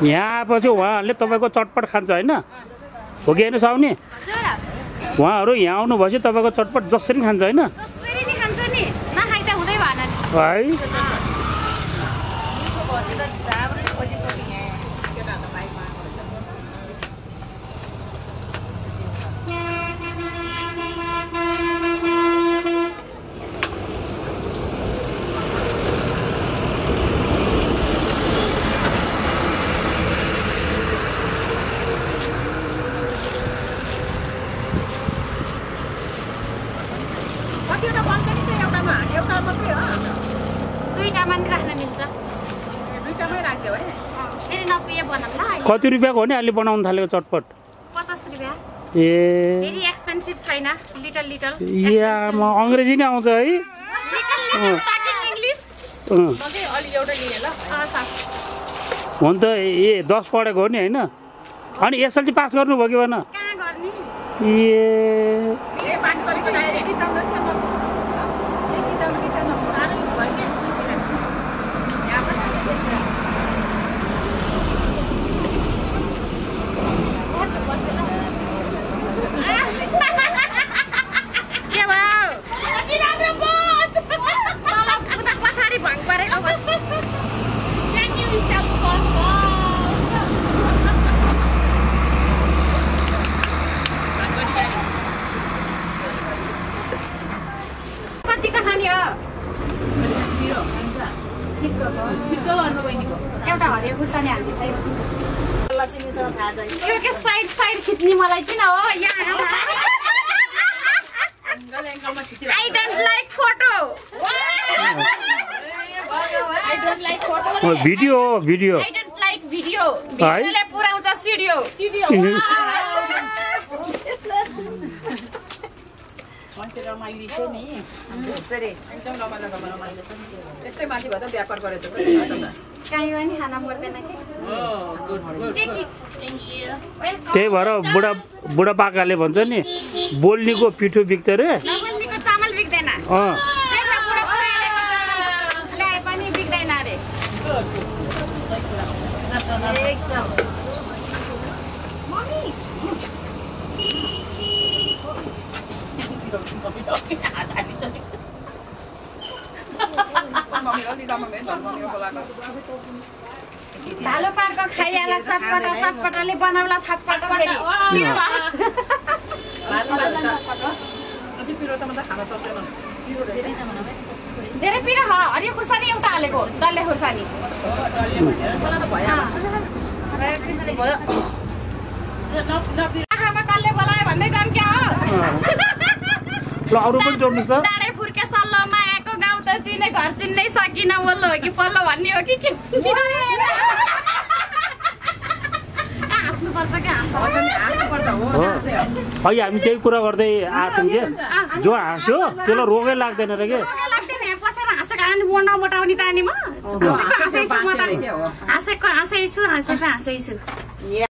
यहाँ आएपछि उहाँहरूले तपाईँको चटपट खान्छ होइन हो कि होइन साउनी उहाँहरू यहाँ आउनु भएपछि तपाईँको चटपट जसरी खान्छ होइन है कति रुपियाँको हो नि अहिले बनाउनु थालेको चटपट 50 रुपियाँ ए भेरी एक्सपेन्सिभ छैन लिटल लिटल म अङ्ग्रेजी नै आउँछ है हो नि त ए 10 पढेको हो नि होइन अनि एसएलसी पास गर्नुभयो कि भन एउटा हरियो खुर्सानी हाल्नु चाहिँ यो के साइड साइड खिच्ने मलाई किन हो यहाँ I don't like photo video video I don't like video भिडियोले पुराउँछ सिडियो रमाइलो छ नि यसरी एकदम रमाइलो छ यस्तै माथि भएर व्यापार गरेछ काई पनि खाना पर्दैन के त्यही भएर बुढा पाकाले भन्छ नि बोल्नेको पिठो बिक्छ रे नबोल्नेको चामल बिक्दैन जेमा बुढा पाकाले ल्याए पनि बिक्दैन रे एकदम भालो पार्को खाइहाल्ला चटपटाले बनाउला छटपट फेरि धेरै पिरो हरियो खुर्सानी एउटा हालेको डल्ले खुर्सानी आँखामा कसले बोलायो भन्दै जाम क्या हो अरू पनि जोड्नुहोस् त डाँडे फुर्के सल्लोमा आएको गाउँ त चिने घर चिन्नै सकिन वल्लो हो कि पल्लो भन्ने हो कि हाँस्नुपर्छ क्या है हामी त्यही कुरा गर्दै आएको थियौँ कि जो हाँस्यो त्यसलाई रोगै लाग्दैन र के पसेर हाँसेको आनी मोटाउने तानीमा हाँसेको हाँसै छु